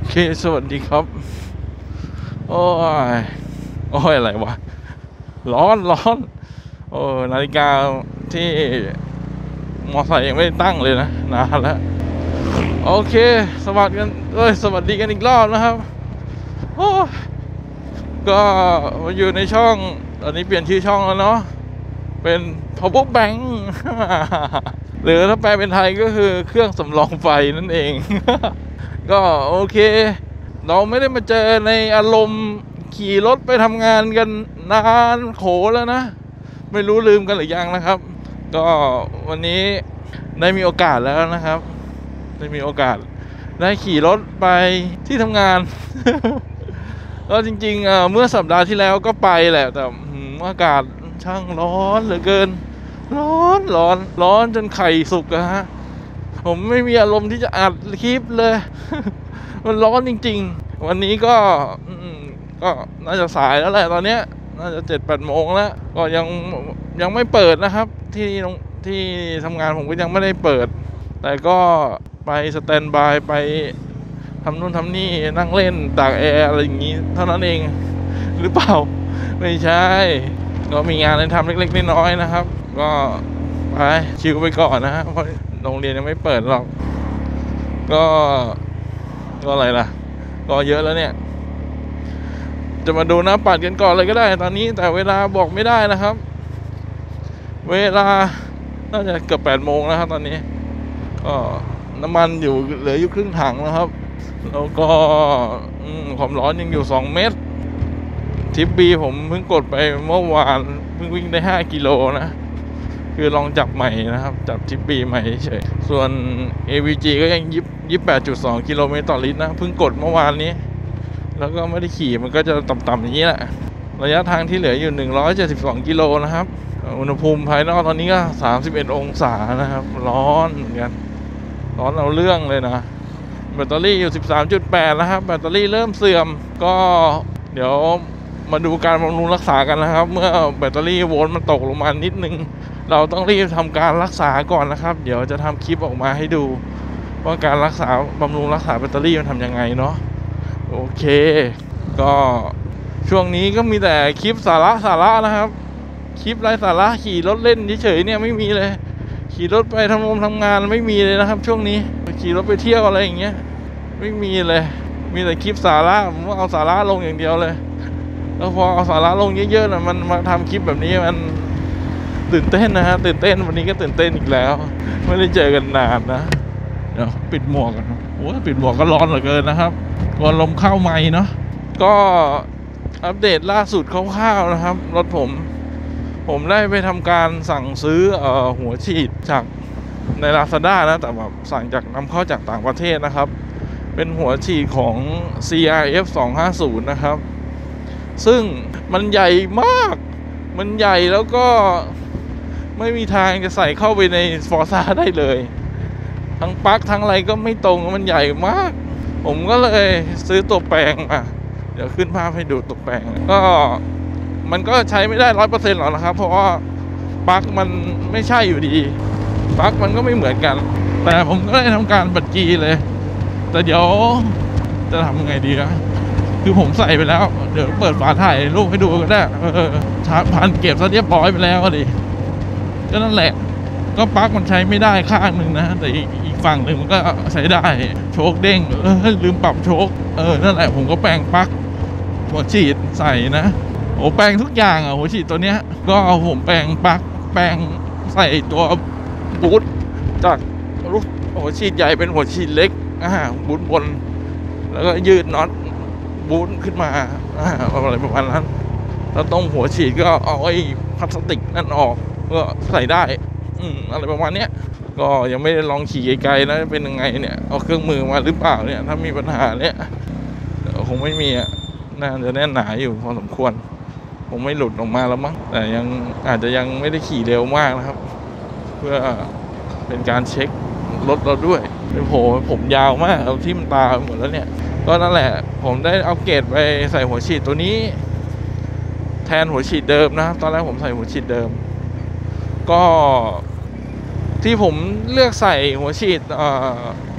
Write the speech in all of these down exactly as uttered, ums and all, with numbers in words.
เคสวัสดีครับโอ้ยโอ้ยอะไรวะร้อนร้อนโอ้นาฬิกาที่มอไซค์ยังไม่ได้ตั้งเลยนะนานแล้วโอเคสวัสดีกันเอ้ยสวัสดีกันอีกรอบนะครับโอ้ก็มาอยู่ในช่องตอนนี้เปลี่ยนชื่อช่องแล้วเนาะเป็น power bank หรือถ้าแปลเป็นไทยก็คือเครื่องสำรองไฟนั่นเอง ก็โอเคเราไม่ได้มาเจอในอารมณ์ขี่รถไปทำงานกันนานโขแล้วนะไม่รู้ลืมกันหรือยังนะครับก็วันนี้ได้มีโอกาสแล้วนะครับได้มีโอกาสได้ขี่รถไปที่ทำงาน ก็จริงๆเมื่อสัปดาห์ที่แล้วก็ไปแหละแต่อากาศช่างร้อนเหลือเกินร้อนร้อนร้อนจนไข่สุกอะฮะผมไม่มีอารมณ์ที่จะอัดคลิปเลย มันร้อนจริงๆวันนี้ก็ก็น่าจะสายแล้วแหละตอนเนี้ยน่าจะเจ็ดแปดโมงแล้วก็ยังยังไม่เปิดนะครับที่ที่ทำงานผมก็ยังไม่ได้เปิดแต่ก็ไปสแตนบายไปทำนู่นทำนี่นั่งเล่นตากแอร์อะไรอย่างงี้เท่านั้นเองหรือเปล่าไม่ใช่ก็มีงานให้ทำเล็กๆน้อยๆนะครับก็ไปชิลไปก่อนนะฮะเพราะโรงเรียนยังไม่เปิดหรอกก็ก็อะไรล่ะก็เยอะแล้วเนี่ยจะมาดูน้ำปัดกันก่อนเลยก็ได้ตอนนี้แต่เวลาบอกไม่ได้นะครับเวลาน่าจะเกือบแปดโมงนะครับตอนนี้ก็น้ำมันอยู่เหลืออยู่ครึ่งถังนะครับแล้วก็ความร้อนยังอยู่สองเมตรทิปบีผมเพิ่งกดไปเมื่อวานเพิ่งวิ่งได้ห้ากิโลนะคือลองจับใหม่นะครับจับทิปบีใหม่เฉยส่วน เอ วี จี ก็ยังยี่สิบแปดจุดสองกิโลเมตรต่อลิตรนะเพิ่งกดเมื่อวานนี้แล้วก็ไม่ได้ขี่มันก็จะต่ำๆอย่างนี้แหละระยะทางที่เหลืออยู่หนึ่งร้อยเจ็ดสิบสองกิโลนะครับอุณหภูมิภายนอกตอนนี้ก็สามสิบเอ็ดองศานะครับร้อนเหมือนกันร้อนเอาเรื่องเลยนะแบตเตอรี่อยู่ สิบสามจุดแปด นะครับแบตเตอรี่เริ่มเสื่อมก็เดี๋ยวมาดูการบำรุงรักษากันนะครับเมื่อแบตเตอรี่โวลต์มันตกลงมานิดนึงเราต้องรีบทำการรักษาก่อนนะครับเดี๋ยวจะทำคลิปออกมาให้ดูว่าการรักษาบำรุงรักษาแบตเตอรี่มันทำยังไงเนาะโอเคก็ช่วงนี้ก็มีแต่คลิปสาระสาระนะครับคลิปไร้สาระขี่รถเล่นเฉยๆเนี่ยไม่มีเลยขี่รถไปทำงานทำงานไม่มีเลยนะครับช่วงนี้ขี่รถไปเที่ยวอะไรอย่างเงี้ยไม่มีเลยมีแต่คลิปสาระผมว่าเอาสาระลงอย่างเดียวเลยแล้วพอเอาสาระลงเยอะๆนะมันมาทำคลิปแบบนี้มันตื่นเต้นนะฮะตื่นเต้นวันนี้ก็ตื่นเต้นอีกแล้วไม่ได้เจอกันนานนะเดี๋ยวปิดหมวกกันโอ้ยปิดหมวกก็ร้อนเหลือเกินนะครับก่อนลมเข้าไมค์เนาะก็อัปเดตล่าสุดคร่าวๆนะครับรถผมผมได้ไปทำการสั่งซื้อเอ่อหัวฉีดจากใน Lazada นะแต่แบบสั่งจากนำเข้าจากต่างประเทศนะครับเป็นหัวฉีดของ ซี อาร์ เอฟ สองห้าศูนย์นะครับซึ่งมันใหญ่มากมันใหญ่แล้วก็ไม่มีทางจะใส่เข้าไปใน Forza ได้เลยทั้งปลั๊กทั้งอะไรก็ไม่ตรงมันใหญ่มากผมก็เลยซื้อตัวแปลงมาเดี๋ยวขึ้นภาพให้ดูตัวแปลงก็มันก็ใช้ไม่ได้ ร้อยเปอร์เซ็นต์ หรอกนะครับเพราะว่าปลั๊กมันไม่ใช่อยู่ดีปลั๊กมันก็ไม่เหมือนกันแต่ผมก็ได้ทำการบัดกีเลยแต่เดี๋ยวจะทำไงดีนะคือผมใส่ไปแล้วเดี๋ยวเปิดฝาถ่ายรูปให้ดูก็ได้เออชาร์จพันเก็บซะเรียบร้อยไปแล้วก็ดิก็นั่นแหละก็ปลั๊กมันใช้ไม่ได้ข้างหนึ่งนะแต่อีกฝั่งหนึ่งมันก็ใช้ได้โชคเด้งเออลืมปรับโชคเออนั่นแหละผมก็แปลงปลั๊กหัวฉีดใส่นะโอ้แปลงทุกอย่างอ่ะหัวฉีดตัวเนี้ยก็เอาผมแปลงปลั๊กแปลงใส่ตัวบูทจากลูกหัวฉีดใหญ่เป็นหัวฉีดเล็กอ่าบูทบนแล้วก็ยืดน็อตบูทขึ้นมาอ่าอะไรประมาณนั้นแล้วตรงหัวฉีดก็เอาไอ้พลาสติกนั่นออกก็ใส่ได้อืมอะไรประมาณเนี้ยก็ยังไม่ได้ลองขี่ไกลๆนะเป็นยังไงเนี่ยเอาเครื่องมือมาหรือเปล่าเนี่ยถ้ามีปัญหาเนี่ยคงไม่มีอ่ะน่าจะแน่นหนาอยู่พอสมควรคงไม่หลุดออกมาแล้วมั้งแต่ยังอาจจะยังไม่ได้ขี่เร็วมากนะครับเพื่อเป็นการเช็ครถเราด้วยเป็นโหผมยาวมากเอาที่มันตาหมดแล้วเนี่ยก็นั่นแหละผมได้อัปเกรดไปใส่หัวฉีดตัวนี้แทนหัวฉีดเดิมนะตอนแรกผมใส่หัวฉีดเดิมก็ที่ผมเลือกใส่หัวฉีด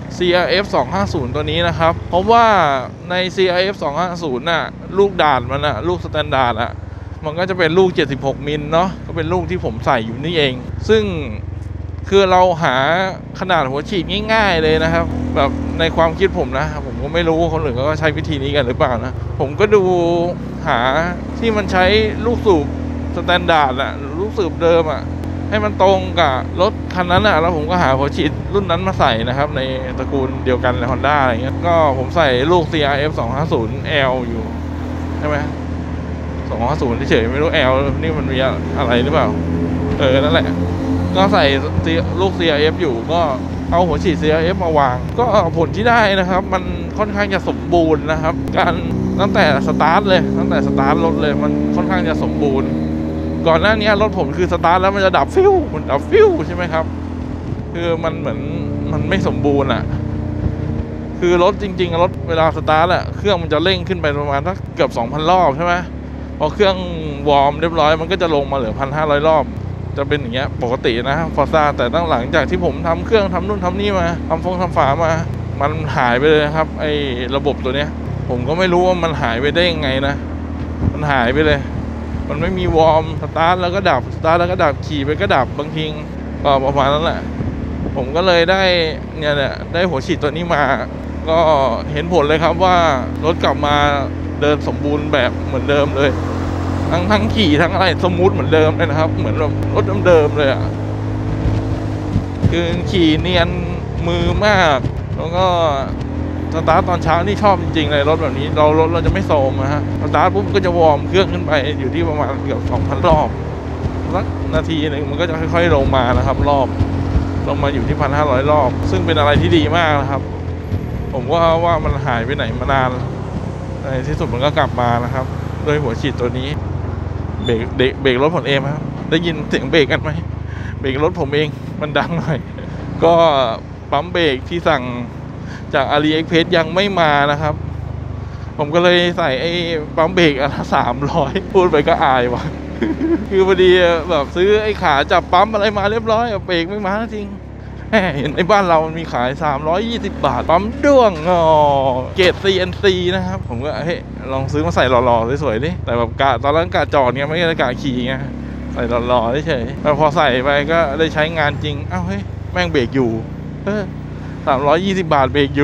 ซี อาร์ เอฟ สองห้าศูนย์ ตัวนี้นะครับเพราะว่าใน ซี อาร์ เอฟ สองห้าศูนย์ น่ะลูกด่านมันน่ะลูกสแตนดาร์ดอ่ะมันก็จะเป็นลูกเจ็ดสิบหกมิลเนาะก็เป็นลูกที่ผมใส่อยู่นี่เองซึ่งคือเราหาขนาดหัวฉีดง่ายๆเลยนะครับแบบในความคิดผมนะผมก็ไม่รู้คนอื่นก็ใช้วิธีนี้กันหรือเปล่านะผมก็ดูหาที่มันใช้ลูกสูบสแตนดาร์ดอะลูกสูบเดิมอะให้มันตรงกับรถคันนั้นอะแล้วผมก็หาหัวฉีดรุ่นนั้นมาใส่นะครับในตระกูลเดียวกันใน Honda อะไรเงี้ยก็ผมใส่ลูก ซี อาร์ เอฟ สองห้าศูนย์ แอล อยู่ใช่ไหมสองห้าศูนย์เฉยๆไม่รู้ L นี่มันมีอะไรหรือเปล่าเออนั่นแหละก็ใส่ลูก ซี อาร์ เอฟ อยู่ก็เอาหัวฉีด ซี อาร์ เอฟ มาวางก็ผลที่ได้นะครับมันค่อนข้างจะสมบูรณ์นะครับการตั้งแต่สตาร์ทเลยตั้งแต่สตาร์ทรถเลยมันค่อนข้างจะสมบูรณ์ก่อนหน้านี้รถผมคือสตาร์ทแล้วมันจะดับฟิวมันดับฟิวใช่ไหมครับคือมันเหมือนมันไม่สมบูรณ์อ่ะคือรถจริงๆรถเวลาสตาร์ทอะเครื่องมันจะเร่งขึ้นไปประมาณสักเกือบ สองพัน รอบใช่ไหมพอเครื่องวอร์มเรียบร้อยมันก็จะลงมาเหลือ หนึ่งพันห้าร้อย รอบจะเป็นอย่างเงี้ยปกตินะฟอร์ซ่าแต่ตั้งหลังจากที่ผมทำเครื่องทำนู่นทำนี่มาทำฟงทำฝามามันหายไปเลยครับไอ้ระบบตัวเนี้ยผมก็ไม่รู้ว่ามันหายไปได้ยังไงนะมันหายไปเลยมันไม่มีวอร์มสตาร์ทแล้วก็ดับสตาร์ทแล้วก็ดับขี่ไปก็ดับบางทีก็ประมาณนั้นแหละผมก็เลยได้เนี่ยแหละได้หัวฉีดตัวนี้มาก็เห็นผลเลยครับว่ารถกลับมาเดินสมบูรณ์แบบเหมือนเดิมเลยทั้งทั้งขี่ทั้งอะไรสมูทเหมือนเดิมเลยนะครับเหมือนแบบรถเดิมๆเลยอ่ะคือขี่เนียนมือมากแล้วก็สตาร์ทตอนเช้านี่ชอบจริงๆเลยรถแบบนี้เรารถเราจะไม่โซมนะฮะสตาร์ทปุ๊บก็จะวอร์มเครื่องขึ้นไปอยู่ที่ประมาณเกือบ สองพัน รอบสักนาทีหนึ่งมันก็จะค่อยๆลงมานะครับรอบลงมาอยู่ที่ หนึ่งพันห้าร้อย รอบซึ่งเป็นอะไรที่ดีมากนะครับผมว่าว่ามันหายไปไหนมานานในที่สุดมันก็กลับมานะครับโดยหัวฉีดตัวนี้เบรกเบรกรถผมเองครับได้ยินเสียงเบรกกันไหมเบรกรถผมเองมันดังหน่อยก็ปั๊มเบรกที่สั่งจาก AliExpress ยังไม่มานะครับผมก็เลยใส่ไอ้ปั๊มเบรกอันละสามร้อยพูดไปก็อายว่ะ คือพอดีแบบซื้อไอ้ขาจับปั๊มอะไรมาเรียบร้อยเบรกไม่มาจริงเห็นในบ้านเรามันมีขายสามร้อยยี่สิบบาทปั๊มด้วงอ๋อเกรด ซี เอ็น ซี นะครับผมก็เฮ้ยลองซื้อมาใส่หล่อๆสวยๆดิแต่แบบกะตอนนั้นกะจอดเงี้ยไม่ได้กะขี่ไงใส่หล่อๆเฉยๆแต่พอใส่ไปก็ได้ใช้งานจริงอ้าวเฮ้ยแม่งเบรกอยู่เออสามร้อยยี่สิบบาทเบรกอยู่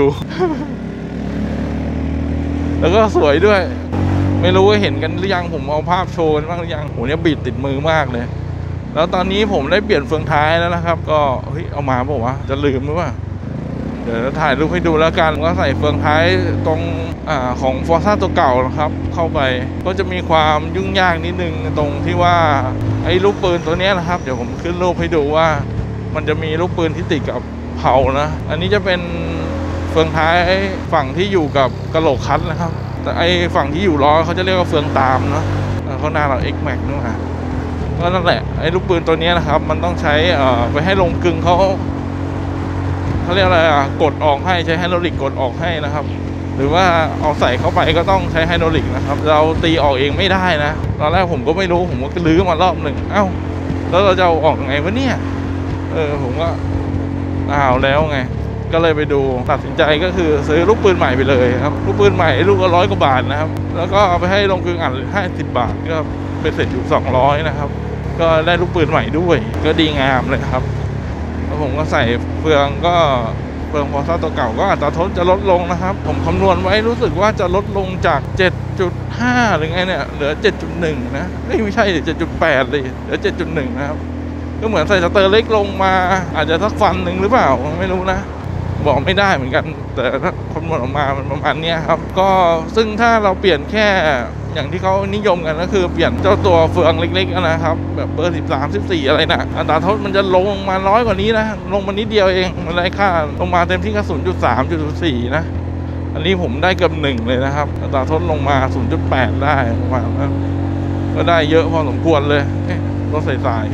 แล้วก็สวยด้วยไม่รู้ว่าเห็นกันหรือยังผมเอาภาพโชว์บ้างหรือยังโหเนี่ยบีดติดมือมากเลยแล้วตอนนี้ผมได้เปลี่ยนเฟืองท้ายแล้วนะครับก็เฮ้ยเอามาบอกว่าจะลืมหรือเปล่าเดี๋ยวถ่ายรูปให้ดูแล้วกันก็ใส่เฟืองท้ายตรงอ่าของฟอร์ซ่าตัวเก่านะครับเข้าไปก็จะมีความยุ่งยากนิดนึงตรงที่ว่าไอ้ลูกปืนตัวนี้นะครับเดี๋ยวผมขึ้นรูปให้ดูว่ามันจะมีลูกปืนที่ติดกับเผานะอันนี้จะเป็นเฟืองท้ายฝั่งที่อยู่กับกระโหลกคัทนะครับแต่ไอ้ฝั่งที่อยู่ล้อเขาจะเรียกว่าเฟืองตามเนาะเขาหน้าเรา X Max นู่นฮะก็นั่นแหละไอ้ลูกปืนตัวนี้นะครับมันต้องใช้เอ่อไปให้ลงกึ่งเขาเขาเรียกอะไรอ่ะกดออกให้ใช้ไฮดรอลิกกดออกให้นะครับหรือว่าเอาใส่เข้าไปก็ต้องใช้ไฮดรอลิกนะครับเราตีออกเองไม่ได้นะตอนแรกผมก็ไม่รู้ผมก็ลื้อมารอบหนึ่งเอ้าแล้วเราจะเอาออกไงวะเนี่ยเออผมก็อ้าวแล้วไงก็เลยไปดูตัดสินใจก็คือซื้อลูกปืนใหม่ไปเลยครับลูกปืนใหม่ลูกละร้อยกว่าบาทนะครับแล้วก็เอาไปให้ลงกึ่งอัดห้าสิบบาทก็เป็นเสร็จอยู่สองร้อยนะครับก็ได้ลูกปืนใหม่ด้วยก็ดีงามเลยครับแล้วผมก็ใส่เฟืองก็เฟืองฟอร์ซ่าตัวเก่าก็อัตราทดจะลดลงนะครับผมคำนวณไว้รู้สึกว่าจะลดลงจาก เจ็ดจุดห้า หรือไงเนี่ยเหลือ เจ็ดจุดหนึ่ง นะไม่ใช่ เจ็ดจุดแปด เลยเหลือ เจ็ดจุดหนึ่ง นะครับก็เหมือนใส่สเตอร์เล็กลงมาอาจจะสักฟันหนึ่งหรือเปล่าไม่รู้นะบอกไม่ได้เหมือนกันแต่ถ้าคำนวณออกมามันประมาณนี้ครับก็ซึ่งถ้าเราเปลี่ยนแค่อย่างที่เขานิยมกันก็คือเปลี่ยนเจ้าตัวเฟืองเล็กๆนะครับแบบเบอร์สิบสาม สิบสี่อะไรนะอัตราโทษมันจะลงมาน้อยกว่านี้นะลงมานิดเดียวเองมันได้ค่าลงมาเต็มที่ก็ ศูนย์จุดสาม ศูนย์จุดสี่ นะอันนี้ผมได้เกือบหนึ่งเลยนะครับอัตราโทษลงมา ศูนย์จุดแปด ได้ประมาณนั้นก็ได้เยอะพอสมควรเลยรถใสๆ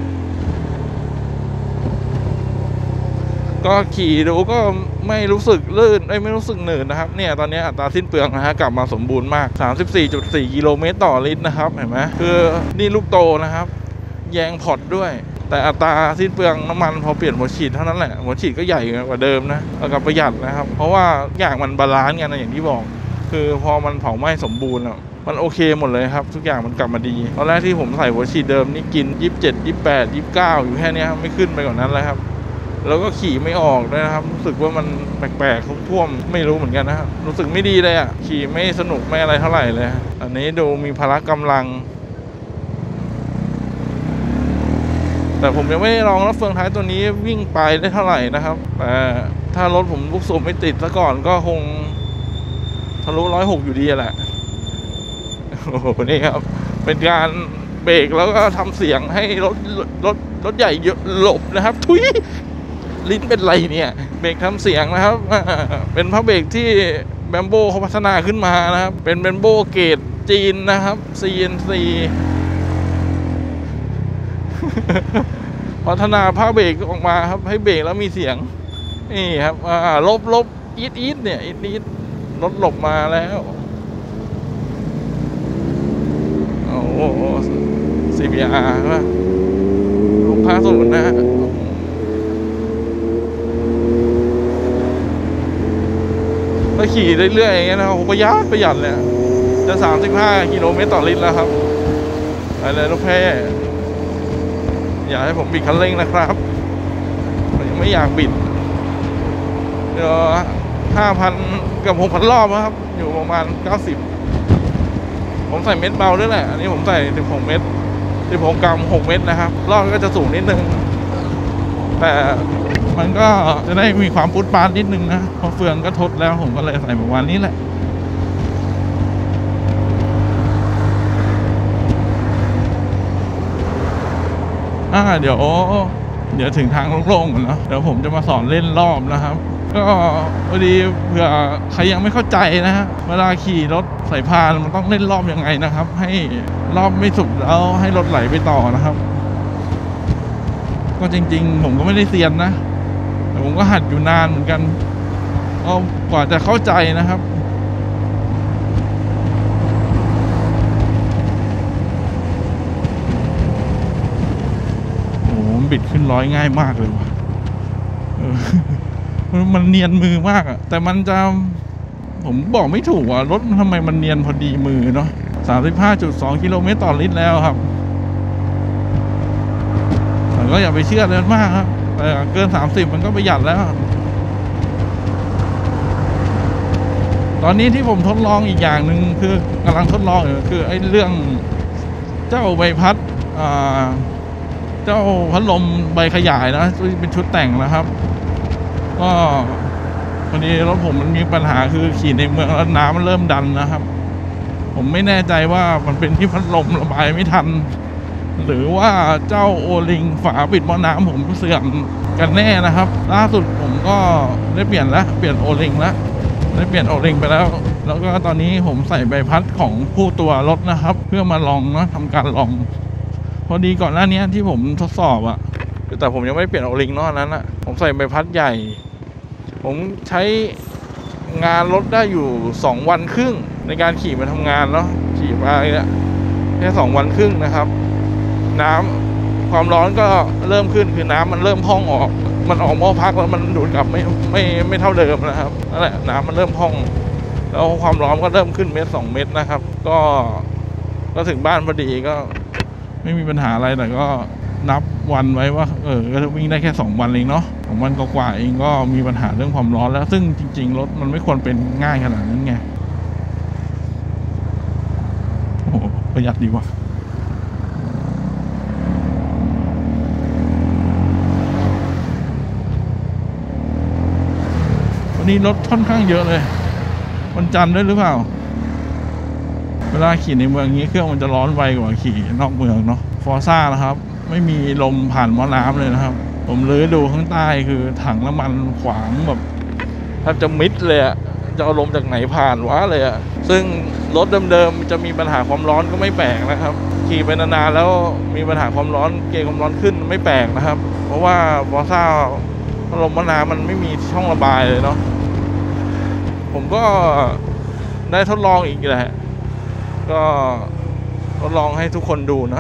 ก็ขี่ดูก็ไม่รู้สึกลื่นไม่รู้สึกหนืดนะครับเนี่ยตอนนี้อัตราสิ้นเปลืองนะฮะกลับมาสมบูรณ์มาก สามสิบสี่จุดสี่ กิโลเมตรต่อลิตรนะครับเห็นไหมคือนี่ลูกโตนะครับแยงพอร์ตด้วยแต่อัตราสิ้นเปลืองน้ำมันพอเปลี่ยนหัวฉีดเท่านั้นแหละหัวฉีดก็ใหญ่กว่าเดิมนะแล้วก็ประหยัดนะครับเพราะว่าอย่างมันบาลานซ์กันนะอย่างที่บอกคือพอมันเผาไหม้สมบูรณ์อ่ะมันโอเคหมดเลยครับทุกอย่างมันกลับมาดีตอนแรกที่ผมใส่หัวฉีดเดิมนี่กินยี่สิบเจ็ด ยี่สิบแปด ยี่สิบเก้าอยู่แค่นี้ไม่ขึ้นไปกว่านั้นเลยครับแล้วก็ขี่ไม่ออกด้วยนะครับรู้สึกว่ามันแปลกๆท่วมไม่รู้เหมือนกันนะครับรู้สึกไม่ดีเลยอ่ะขี่ไม่สนุกไม่อะไรเท่าไหร่เลยอันนี้ดูมีพละกำลังแต่ผมยังไม่ได้ลองรถเฟืองท้ายตัวนี้วิ่งไปได้เท่าไหร่นะครับแต่ถ้ารถผมลูกสูบไม่ติดซะก่อนก็คงทะลุร้อยหกอยู่ดีแหละโอ้โหนี่ครับเป็นการเบรกแล้วก็ทำเสียงให้รถรถรถใหญ่หลบนะครับทุยลิ้นเป็นไรเนี่ยเบรกทำเสียงนะครับเป็นพระเบรกที่แบมโบเขาพัฒนาขึ้นมานะครับเป็นแบมโบเกรดจีนนะครับ ซี เอ็น ซี พัฒนาผ้าเบรกออกมาครับให้เบรกแล้วมีเสียงนี่ครับอ่าลบลบอีดอีดเนี่ยอีดอีดรถหลบมาแล้วโอ้โห ซี บี อาร์ ว่าลูกค้าสุดนะถ้าขี่เรื่อยๆอย่างเงี้ยนะผมประหยัดประหยัดเลยจะสามสิบห้ากิโลเมตรต่อลิตรแล้วครับอะไรลูกแพ้อยากให้ผมบิดคันเร่งนะครับผมยังไม่อยากบิดเดี๋ยวห้าพันกับหกพันรอบนะครับอยู่ประมาณเก้าสิบผมใส่เม็ดเบาด้วยแหละอันนี้ผมใส่สิบหกเม็ดสิบหกกรัมหกเม็ดนะครับรอบก็จะสูงนิดนึงแต่มันก็จะได้มีความปุ๊ดปาดนิดนึงนะเพราะเฟืองก็ทดแล้วผมก็เลยใส่ประมาณนี้แหละอ่าเดี๋ยวเดี๋ยวถึงทางโล่งๆก่อนเนาะเดี๋ยวผมจะมาสอนเล่นรอบนะครับก็พอดีเผื่อใครยังไม่เข้าใจนะฮะเวลาขี่รถสายพานมันต้องเล่นรอบยังไงนะครับให้รอบไม่สุดแล้วให้รถไหลไปต่อนะครับก็จริงๆผมก็ไม่ได้เซียนนะแต่ผมก็หัดอยู่นานเหมือนกันก็กว่าจะเข้าใจนะครับบิดขึ้นร้อยง่ายมากเลยว่ะมันเนียนมือมากอะแต่มันจะผมบอกไม่ถูกว่ารถทำไมมันเนียนพอดีมือเนาะ สามสิบห้าจุดสอง กิโลเมตรต่อลิตรแล้วครับแต่ก็อย่าไปเชื่อเกินมากครับแต่เกินสามสิบมันก็ประหยัดแล้วตอนนี้ที่ผมทดลองอีกอย่างหนึ่งคือกำลังทดลองอยู่คือไอ้เรื่องเจ้าใบพัดอ่าเจ้าพัดลมใบขยายนะเป็นชุดแต่งนะครับก็พอดีรถผมมันมีปัญหาคือขี่ในเมืองแล้วน้ำมันเริ่มดันนะครับผมไม่แน่ใจว่ามันเป็นที่พัดลมระบายไม่ทันหรือว่าเจ้าโอลิงฝาปิดหม้อน้ำผมเสื่อมกันแน่นะครับล่าสุดผมก็ได้เปลี่ยนแล้วเปลี่ยนโอลิงแล้วได้เปลี่ยนโอลิงไปแล้วแล้วก็ตอนนี้ผมใส่ใบพัดของคู่ตัวรถนะครับเพื่อมาลองนะทำการลองพอดีก่อนหน้านี้ที่ผมทดสอบอะแต่ผมยังไม่เปลี่ยนโอลิงนอกนั้นอะผมใส่ใบพัดใหญ่ผมใช้งานรถได้อยู่สองวันครึ่งในการขี่มาทำงานเนาะขี่มาเนี่ยแค่สองวันครึ่งนะครับน้ำความร้อนก็เริ่มขึ้นคือน้ำมันเริ่มพองออกมันออกหม้อพักแล้วมันดูดกลับไม่ไม่ไม่เท่าเดิมนะครับนั่นแหละน้ำมันเริ่มพองแล้วความร้อนก็เริ่มขึ้นเมตรสองเมตรนะครับก็ก็ถึงบ้านพอดีก็ไม่มีปัญหาอะไรแต่ก็นับวันไว้ว่าเออก็วิ่งได้แค่สองวันเองเนาะสองวันกว่าเองก็มีปัญหาเรื่องความร้อนแล้วซึ่งจริงๆรถมันไม่ควรเป็นง่ายขนาดนั้นไงโอ้ประหยัดดีว่ะวันนี้รถค่อนข้างเยอะเลยวันจันทร์ด้วยหรือเปล่าเวลาขี่ในเมืองนี้เครื่องมันจะร้อนไวกว่าขี่นอกเมืองเนาะฟอร์ซ่านะครับไม่มีลมผ่านหม้อน้ำเลยนะครับผมลื้อดูข้างใต้คือถังน้ำมันขวางแบบแทบจะมิดเลยอะจะเอาลมจากไหนผ่านวะเลยอะซึ่งรถเดิมๆจะมีปัญหาความร้อนก็ไม่แปลกนะครับขี่ไปนานๆแล้วมีปัญหาความร้อนเกณฑ์ความร้อนขึ้นไม่แปลกนะครับเพราะว่าฟอร์ซ่าลมหม้อน้ำมันไม่มีช่องระบายเลยเนาะผมก็ได้ทดลองอีกแหละก็ทดลองให้ทุกคนดูนะ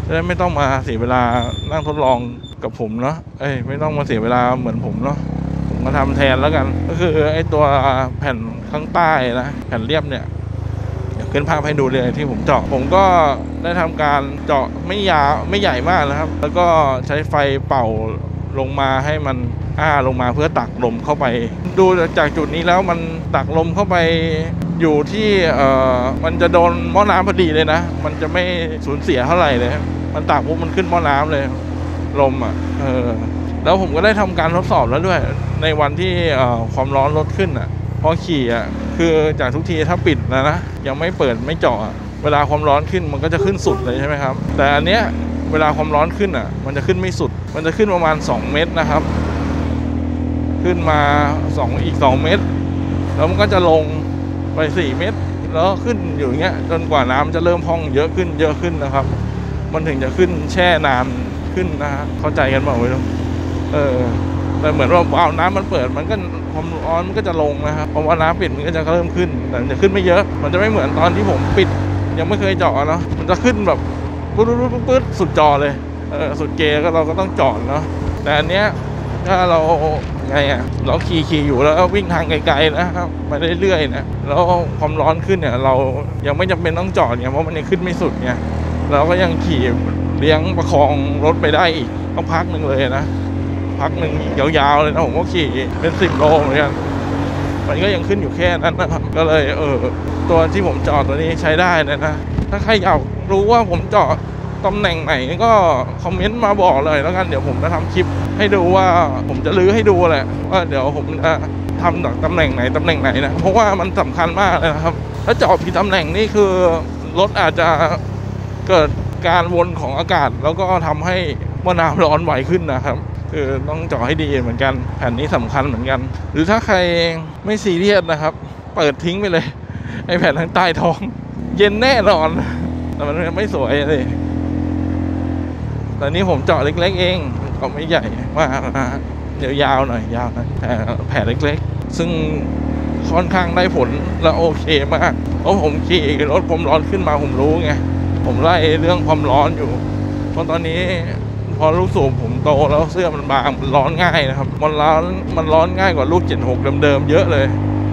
จะได้ไม่ต้องมาเสียเวลานั่งทดลองกับผมเนาะเอ้ยไม่ต้องมาเสียเวลาเหมือนผมเนาะผมมาทำแทนแล้วกันก็คือไอ้ตัวแผ่นข้างใต้นะแผ่นเรียบเนี่ยเดี๋ยวขึ้นภาพให้ดูเลยที่ผมเจาะผมก็ได้ทำการเจาะไม่ยาวไม่ใหญ่มากนะครับแล้วก็ใช้ไฟเป่าลงมาให้มันอ้าลงมาเพื่อตักลมเข้าไปดูจากจุดนี้แล้วมันตักลมเข้าไปอยู่ที่เอ่อมันจะโดนหม้อน้ำพอดีเลยนะมันจะไม่สูญเสียเท่าไหร่เลยมันตักปุ๊บมันขึ้นหม้อน้ำเลยลมอ่ะเออแล้วผมก็ได้ทำการทดสอบแล้วด้วยในวันที่เอ่อความร้อนลดขึ้นอ่ะพอขี่อ่ะคือจากทุกทีถ้าปิดนะนะยังไม่เปิดไม่เจาะเวลาความร้อนขึ้นมันก็จะขึ้นสุดเลยใช่ไหมครับแต่อันเนี้ยเวลาความร้อนขึ้นอ่ะมันจะขึ้นไม่สุดมันจะขึ้นประมาณสองเมตรนะครับขึ้นมาสองอีกสองเมตรแล้วมันก็จะลงไปสี่เมตรแล้วขึ้นอยู่อย่างเงี้ยจนกว่าน้ำจะเริ่มพองเยอะขึ้นเยอะขึ้นนะครับมันถึงจะขึ้นแช่นานขึ้นนะฮะเข้าใจกันเปล่าไม่รู้เออแต่เหมือนว่าวาล์วน้ำมันเปิดมันก็ความร้อนมันก็จะลงนะครับพอว่าน้ำปิดมันก็จะเริ่มขึ้นแต่จะขึ้นไม่เยอะมันจะไม่เหมือนตอนที่ผมปิดยังไม่เคยเจาะเนาะมันจะขึ้นแบบปึ๊ดปึ๊ดปึ๊ดปึ๊ดสุดจอเลยเออสุดเกย์ก็เราก็ต้องเจาะเนาะแต่อันเนี้ยถ้าเราไงอ่ะเราขี่ขี่อยู่แล้ววิ่งทางไกลๆนะครับไปเรื่อยๆนะแล้วความร้อนขึ้นเนี่ยเรายังไม่จำเป็นต้องจอดเนี่ยเพราะมันยังขึ้นไม่สุดเนี่ยเราก็ยังขี่เลี้ยงประคองรถไปได้อีกต้องพักหนึ่งเลยนะพักหนึ่งยาวๆเลยนะผมก็ขี่เป็นสิบโลเหมือนกันมันก็ยังขึ้นอยู่แค่นั้นนะครับก็เลยเออตัวที่ผมจอดตัวนี้ใช้ได้เลยนะถ้าใครอยากรู้ว่าผมจอดตำแหน่งไหนก็คอมเมนต์มาบอกเลยแล้วกันเดี๋ยวผมจะทำคลิปให้ดูว่าผมจะลื้อให้ดูแหละว่าเดี๋ยวผมจะทำจากตำแหน่งไหนตำแหน่งไหนนะเพราะว่ามันสำคัญมากเลยนะครับถ้าจอดผิดตำแหน่งนี่คือรถอาจจะเกิดการวนของอากาศแล้วก็ทำให้มะนาวร้อนไหวขึ้นนะครับคือต้องเจาะให้ดีเหมือนกันแผ่นนี้สำคัญเหมือนกันหรือถ้าใครไม่ซีเรียสนะครับเปิดทิ้งไปเลยไอ้แผ่นทางใต้ท้องเย็นแน่นอนแต่มันไม่สวยเลยแต่นี้ผมเจาะเล็กๆเองก็ไม่ใหญ่มากนะเดี๋ยวยาวหน่อยยาวหน่อยแต่แผ่เล็กๆซึ่งค่อนข้างได้ผลและโอเคมากเพราะผมขี่รถความร้อนขึ้นมาผมรู้ไงผมไล่เรื่องความร้อนอยู่เพราะตอนนี้พอลูกสูบผมโตแล้วเสื้อมันบางมันร้อนง่ายนะครับมันร้อนมันร้อนง่ายกว่าลูกเจ็ดหกเดิมๆเยอะเลย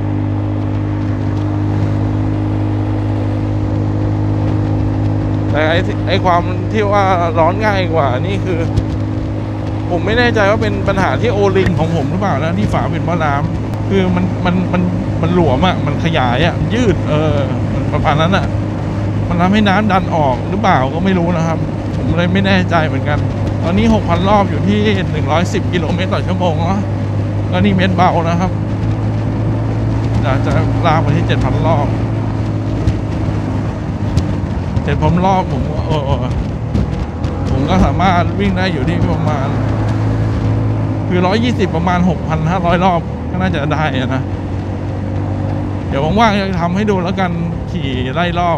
แต่ไอ้ไอ้ความที่ว่าร้อนง่ายกว่านี่คือผมไม่แน่ใจว่าเป็นปัญหาที่โอลิงของผมหรือเปล่านะที่ฝาปิดหม้อน้ำคือมันมันมันมันหลวมอ่ะมันขยายอ่ะยืดเออประมาณนั้นอ่ะมันทำให้น้ำดันออกหรือเปล่าก็ไม่รู้นะครับผมเลยไม่แน่ใจเหมือนกันตอนนี้ หกพัน รอบอยู่ที่หนึ่งร้อยสิบกิโลเมตรต่อชั่วโมงเนาะก็นี่เมตรเบานะครับอยากจะลากไปที่ เจ็ดพัน รอบเจ็ดพันรอบผมเออผมก็สามารถวิ่งได้อยู่ที่ประมาณคือหนึ่งร้อยยี่สิบประมาณ หกพันห้าร้อย รอบก็น่าจะได้นะเดี๋ยวว่างๆจะทำให้ดูแล้วกันขี่ไล่รอบ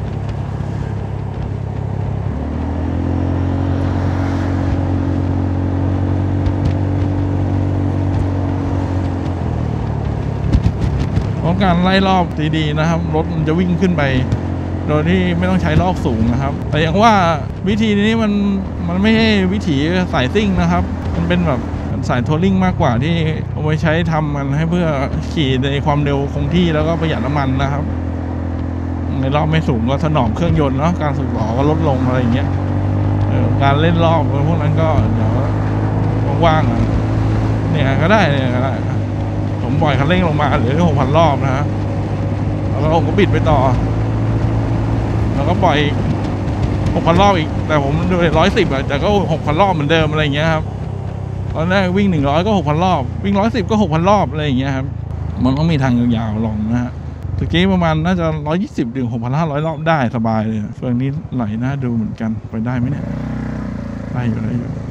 เพราะการไล่รอบดีๆนะครับรถมันจะวิ่งขึ้นไปโดยที่ไม่ต้องใช้ลอกสูงนะครับแต่อย่างว่าวิธีนี้มันมันไม่ใช่วิถีสายซิ่งนะครับมันเป็นแบบสายทัวริ่งมากกว่าที่เอาไว้ใช้ทำมันให้เพื่อขี่ในความเร็วคงที่แล้วก็ประหยัดน้ำมันนะครับในรอบไม่สูงก็ถนอมเครื่องยนต์เนาะการสูบหล่อก็ลดลงอะไรอย่างเงี้ยการเล่นรอบพวกนั้นก็เดี๋ยวว่างๆเนี่ยก็ได้เนี่ยก็ได้ผมปล่อยคันเร่งลงมาเหลือ หกพัน รอบนะฮะแล้วผมก็บิดไปต่อแล้วก็ปล่อย หกพัน รอบอีกแต่ผมดูหนึ่งร้อยสิบอ่ะแต่ก็ หกพัน รอบเหมือนเดิมอะไรอย่างเงี้ยครับตอนแรกวิ่งหนึ่งร้อยก็ หกพัน รอบวิ่งหนึ่งร้อยสิบก็ หกพัน รอบอะไรอย่างเงี้ยครับมันต้องมีทางยาวๆลงนะฮะตะกี้ประมาณน่าจะหนึ่งร้อยยี่สิบถึง หกพันห้าร้อย รอบได้สบายเลยเฟืองนี้ไหลน่าดูเหมือนกันไปได้ไหมเนี่ยได้อยู่ได้อยู่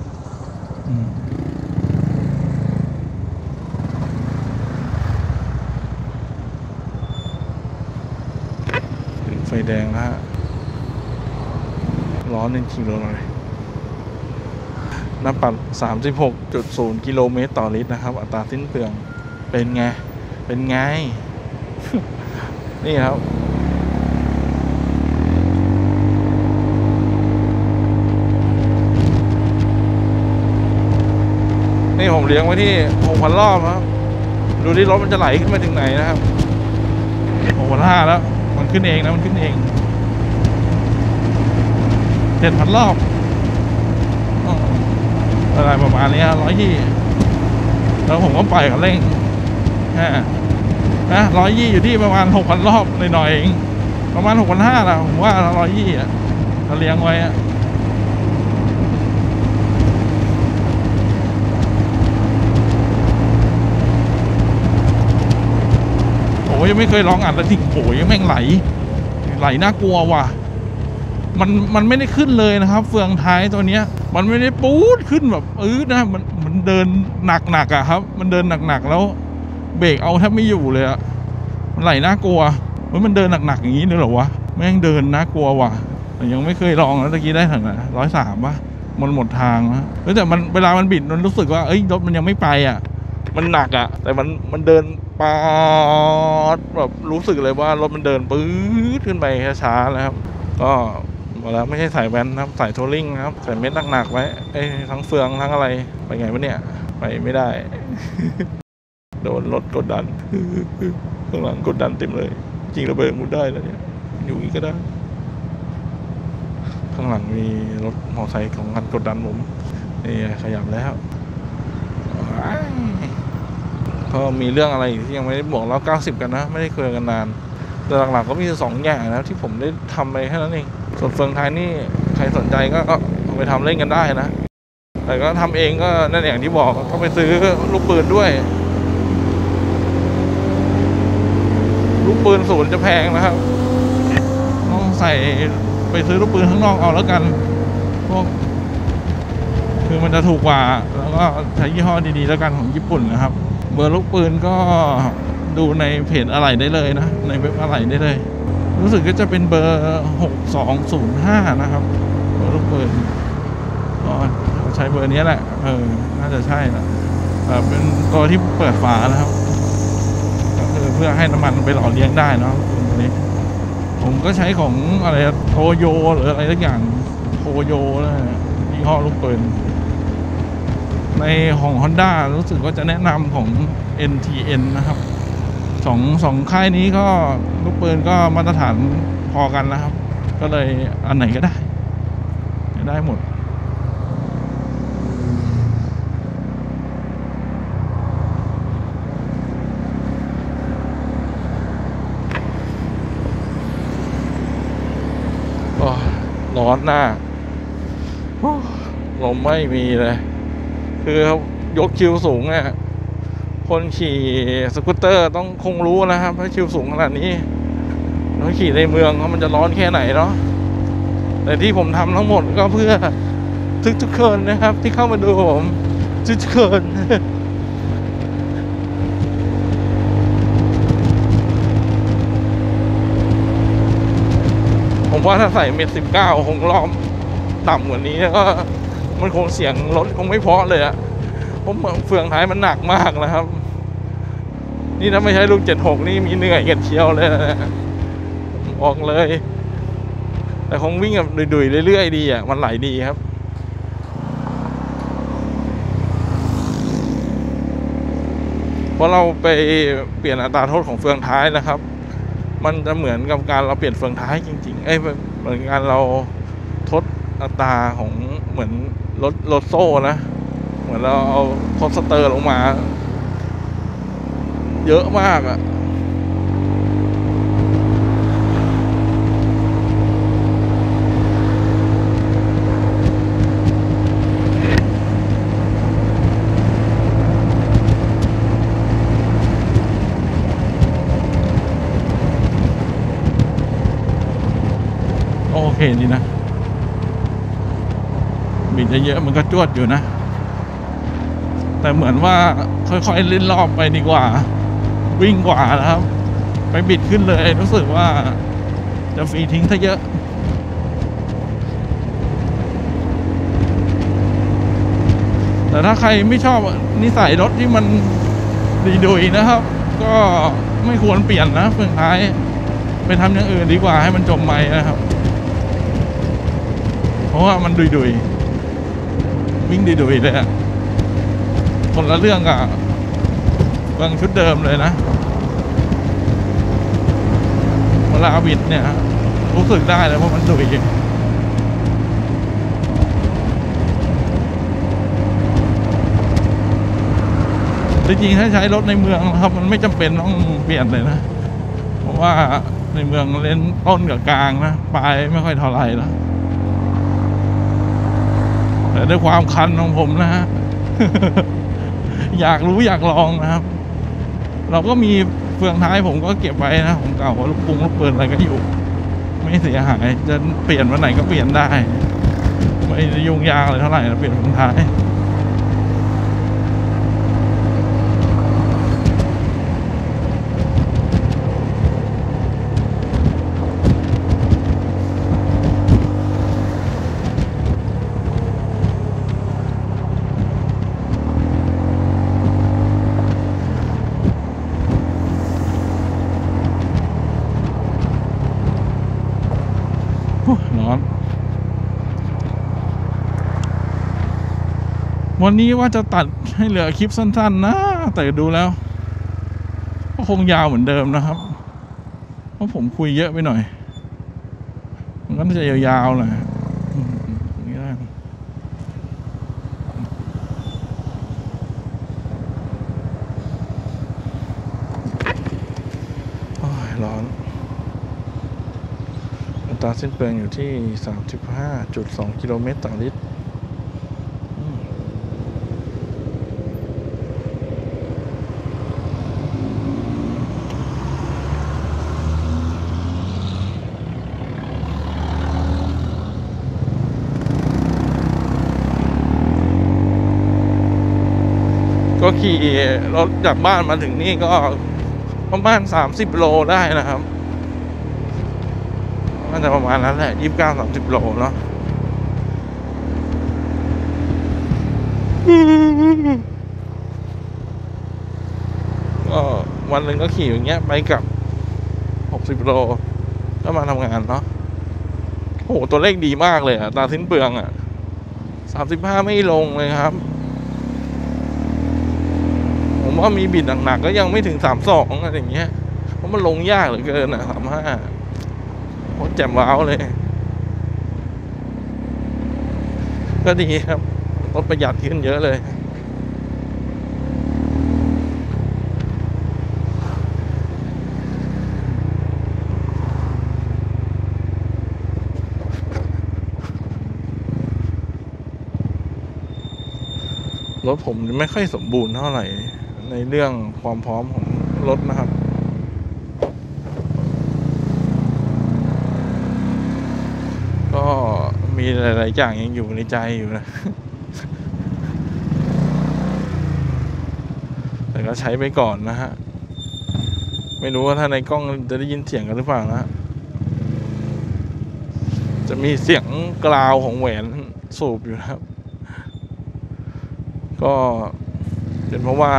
ถึงไฟแดงแล้วร้อนจริงๆเลยน้ำปัด สามสิบหกจุดศูนย์ กิโลเมตรต่อลิตรนะครับอัตราสิ้นเปลืองเป็นไงเป็นไง นี่ครับนี่ผมเลี้ยงไว้ที่หกพันรอบครับดูที่รถมันจะไหลขึ้นมาถึงไหนนะครับหกพันห้าแล้วมันขึ้นเองนะมันขึ้นเองเจ็ดพันรอบอะไรประมาณนี้ร้อยยี่แล้วผมก็ปล่อยกับเร่งนะร้อยยี่อยู่ที่ประมาณหกพันรอบหน่อยๆเองประมาณหกพันห้าละผมว่าร้อยยี่อ่ะเราเลี้ยงไว้อะโอ้ยยังไม่เคยลองอ่านแล้วที่โอ้ยแม่งไหลไหลน่ากลัวว่ะมันมันไม่ได้ขึ้นเลยนะครับเฟืองท้ายตัวเนี้ยมันไม่ได้ปูดขึ้นแบบเออนะมันมันเดินหนักหนักอะครับมันเดินหนักหนักแล้วเบรกเอาแทบไม่อยู่เลยอะมันไหลน่ากลัวมันเดินหนักๆอย่างนี้เลยเหรอวะแม่งเดินน่ากลัวว่ะแต่ยังไม่เคยลองแล้วตะกี้ได้ถึงนะร้อยสามป่ะมันหมดทางนะแต่มันเวลามันบิดมันรู้สึกว่าเอ้ยรถมันยังไม่ไปอะมันหนักอะแต่มันมันเดินปาดแบบรู้สึกเลยว่ารถมันเดินปื๊ดขึ้นไปช้าๆแล้วครับก็บอกแล้วไม่ใช่สายแว้นนะครับสายทัวริ่งนะครับใส่เม็ดหนักๆไว้ไอ้ทั้งเฟืองทั้งอะไรไปไงวะเนี่ยไปไม่ได้ โดนรถกดดันข้างหลังกดดันเต็มเลยจริงระเบิดมุดได้แล้วเนี่ยอยู่อีกก็ได้ข้างหลังมีรถมอเตอร์ไซค์ของคันกดดันผมนี่ขยับแล้วก็มีเรื่องอะไรที่ยังไม่ได้บอกแล้วเก้าสิบกันนะไม่ได้คุยกันนานแต่หลักๆก็มีสองอย่างนะที่ผมได้ทำไปแค่นั้นเองส่วนเฟืองท้ายนี่ใครสนใจก็เอาไปทำเล่นกันได้นะแต่ก็ทำเองก็นั่นอย่างที่บอกก็ไปซื้อลูกปืนด้วยลูกปืนศูนย์จะแพงนะครับต้องใส่ไปซื้อลูกปืนข้างนอกเอาแล้วกันพวกคือมันจะถูกกว่าแล้วก็ใช้ยี่ห้อดีๆแล้วกันของญี่ปุ่นนะครับเบอร์ลูกปืนก็ดูในเพจอะไรได้เลยนะในเว็บอะไรได้เลยรู้สึกก็จะเป็นเบอร์หกสองศูนย์ห้านะครับเบอร์ลูกปืนก็ใช้เบอร์นี้แหละเออน่าจะใช่นะเป็นตัวที่เปิดฝานะครับก็คือเพื่อให้น้ำมันไปหล่อเลี้ยงได้เนาะตัวนี้ผมก็ใช้ของอะไรโตโยหรืออะไรสักอย่างโตโยนะยี่ห้อลูกปืนในของ Honda รู้สึกว่าจะแนะนำของ เอ็น ที เอ็น นะครับสองสองค่ายนี้ก็ลูกปืนก็มาตรฐานพอกันนะครับก็เลยอันไหนก็ได้ได้หมดร้อนหน้าลมไม่มีเลยคือยกคิวสูงอ่ะคนขี่สกูตเตอร์ต้องคงรู้นะครับถ้าคิวสูงขนาดนี้แล้วขี่ในเมืองมันจะร้อนแค่ไหนเนาะแต่ที่ผมทำทั้งหมดก็เพื่อทุกๆคนนะครับที่เข้ามาดูผมทุกๆคนผมว่าถ้าใส่เมตรสิบเก้าคงรอบต่ำกว่านี้ก็มันคงเสียงรถคงไม่เพราะเลยอะเพราะเฟืองท้ายมันหนักมากนะครับนี่ถ้าไม่ใช่ลูกเจ็ดหกนี่มีเหนื่อยกันเชียวเลยออกเลยแต่คงวิ่งแบบดุยๆเรื่อยๆดีอะมันไหลดีครับเพราะเราไปเปลี่ยนอัตราโทษของเฟืองท้ายนะครับมันจะเหมือนกับการเราเปลี่ยนเฟืองท้ายจริงๆเอ้ยเหมือนการเราทดอัตราของเหมือนรถรถโซ่นะเหมือนเราเอาทดสเตอร์ลงมาเยอะมากอะโอเคดีนะบิดเยอะๆมันก็จวดอยู่นะแต่เหมือนว่าค่อยๆเล่นรอบไปดีกว่าวิ่งกว่านะครับไปบิดขึ้นเลยรู้สึกว่าจะฟรีทิ้งซะเยอะแต่ถ้าใครไม่ชอบนิสัยรถที่มันดุยๆนะครับก็ไม่ควรเปลี่ยนนะเฟืองท้ายไปทำอย่างอื่นดีกว่าให้มันจมไม้นะครับเพราะว่ามันดุยๆวิ่งดุยๆเลยอะคนละเรื่องกับเฟืองชุดเดิมเลยนะเวลาบิดเนี่ยรู้สึกได้เลยว่ามันดุยจริงๆถ้าใช้รถในเมืองนะครับมันไม่จำเป็นต้องเปลี่ยนเลยนะเพราะว่าในเมืองเลนต้นกับกลางนะปลายไม่ค่อยเท่าไหร่แล้วแต่ด้วยความคันของผมนะฮะ อยากรู้อยากลองนะครับเราก็มีเฟืองท้ายผมก็เก็บไว้นะของเก่าลูกปุงลูกปืนอะไรก็อยู่ไม่เสียหายจะเปลี่ยนวันไหนก็เปลี่ยนได้ไม่ยุ่งยากเลยเท่าไหร่นะเปลี่ยนเฟืองท้ายร้อนวันนี้ว่าจะตัดให้เหลือคลิปสั้นๆนะแต่ดูแล้วก็คงยาวเหมือนเดิมนะครับเพราะผมคุยเยอะไปหน่อยมันก็น่าจะยาวๆแหละนี่ได้โอ้ยร้อนอัตราสิ้นเปลืองอยู่ที่ สามสิบห้าจุดสอง กิโลเมตรต่อลิตรก็ขี่รถจากบ้านมาถึงนี่ก็ประมาณสามสิบโลได้นะครับน่าจะประมาณนั้นแหละยี่สิบเก้า สามสิบโลเนาะก็วันหนึ่งก็ขี่อย่างเงี้ยไปกับหกสิบโลก็มาทำงานเนาะโอ้โหตัวเลขดีมากเลยอะตาสิ้นเปลืองอะสามสิบห้าไม่ลงเลยครับผมว่ามีบิดหนักๆก็ยังไม่ถึงสามสองอะไรอย่างเงี้ยเพราะมันลงยากเหลือเกินอะสามห้าโคตรแจ่มว้าวเลยก็ดีครับรถประหยัดขึ้นเยอะเลยรถผมไม่ค่อยสมบูรณ์เท่าไหร่ในเรื่องความพร้อมของรถนะครับก็มีหลายๆอย่างยังอยู่ในใจอยู่นะ แต่ก็ใช้ไปก่อนนะฮะไม่รู้ว่าถ้าในกล้องจะได้ยินเสียงกันหรือเปล่านะจะมีเสียงกราวของแหวนสูบอยู่นะครับก็เป็นเพราะว่า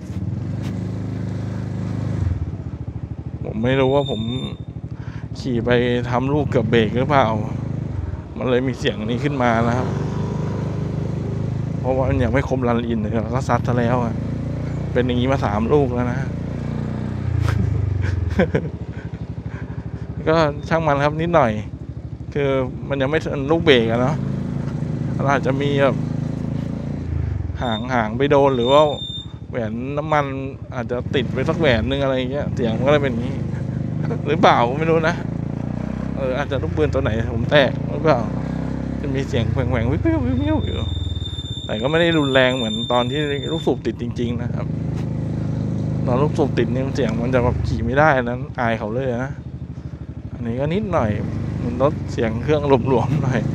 ผมไม่รู้ว่าผมขี่ไปทำลูกเกือบเบรกหรือเปล่ามันเลยมีเสียงนี้ขึ้นมานะครับเพราะว่ามันยังไม่คมรันอินเลยก็ซัดซะแล้วอ่ะเป็นอย่างนี้มาสามลูกแล้วนะ ก็ช่างมันครับนิดหน่อยคือมันยังไม่ทันลูกเบรกอะเนาะอาจจะมีแบบห่างห่างไปโดนหรือว่าแหวนน้ำมันอาจจะติดไปสักแหวนนึงอะไรเงี้ยเสียงมันก็เลยเป็นอย่างนี้ หรือเปล่าไม่รู้นะเอออาจจะลูกปืนตัวไหนผมแตกหรือเปล่าจะมีเสียงแหว่งแหว่งวิววิววิวอยู่แต่ก็ไม่ได้รุนแรงเหมือนตอนที่ลูกสูบติดจริงๆนะครับตอนลูกสูบติดเนี่ยเสียงมันจะแบบขี่ไม่ได้นั้นอายเขาเลยนะอันนี้ก็นิดหน่อยมันลดเสียงเครื่องหลวมๆหน่อย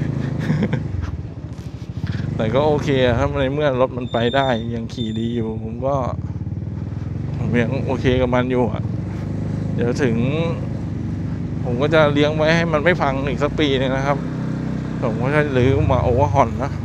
แต่ก็โอเคถ้าในเมื่อรถมันไปได้ยังขี่ดีอยู่ผมก็ผมยังโอเคกับมันอยู่อ่ะเดี๋ยวถึงผมก็จะเลี้ยงไว้ให้มันไม่พังอีกสักปีนึงนะครับผมก็จะรื้อมาโอเวอร์ฮอนนะ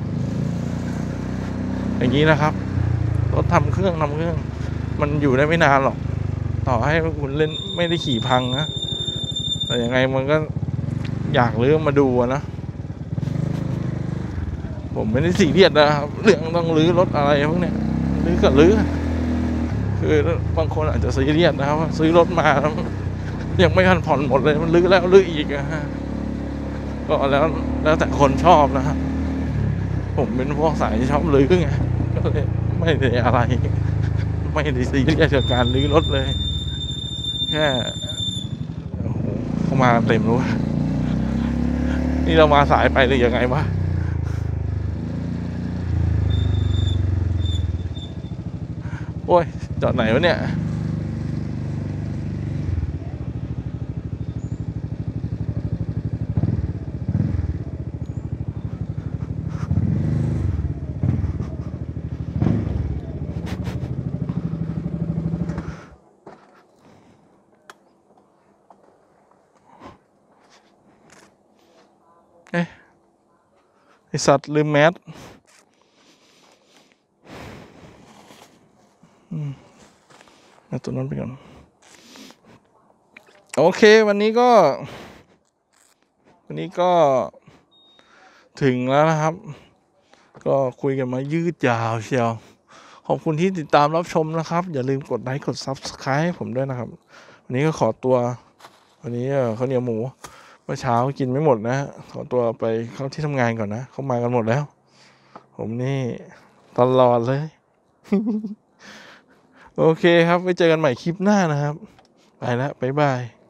อย่างนี้นะครับรถทำเครื่องทำเครื่องมันอยู่ได้ไม่นานหรอกต่อให้คุณเล่นไม่ได้ขี่พังนะแต่ยังไงมันก็อยากรื้อมาดูนะผมไม่ได้ซีเรียสนะครับเรื่องต้องรื้อรถอะไรพวกเนี้ยรื้อก็รื้อคือบางคนอาจจะซีเรียสนะครับซื้อรถมาแล้วยังไม่ทันผ่อนหมดเลยมันรื้อแล้วรื้ออีกนะฮะก็แล้วแล้วแต่คนชอบนะครับผมเป็นพวกสายชอบรื้อไงก็เลยไม่ได้อะไรไม่ได้ซีเรียสกับการรื้อรถเลยแค่โอ้โหเขามาเต็มรู้นี่เรามาสายไปหรือยังไงวะโอ้ยจอดไหนวะเนี่ยเอ๊ะไอสัตว์ลืมแมสอืมเอาตัวนั้นไปก่อนโอเควันนี้ก็วันนี้ก็ถึงแล้วนะครับ ก็คุยกันมายืดยาวเชียวขอบคุณที่ติดตามรับชมนะครับอย่าลืมกดไลค์กด ซับสไครบ์ ให้ผมด้วยนะครับวันนี้ก็ขอตัววันนี้ข้าวเหนียวหมูเมื่อเช้ากินไม่หมดนะขอตัวไปเข้าที่ทำงานก่อนนะเขามากันหมดแล้วผมนี่ตลอดเลย โอเคครับไว้เจอกันใหม่คลิปหน้านะครับไปแล้วบ๊ายบาย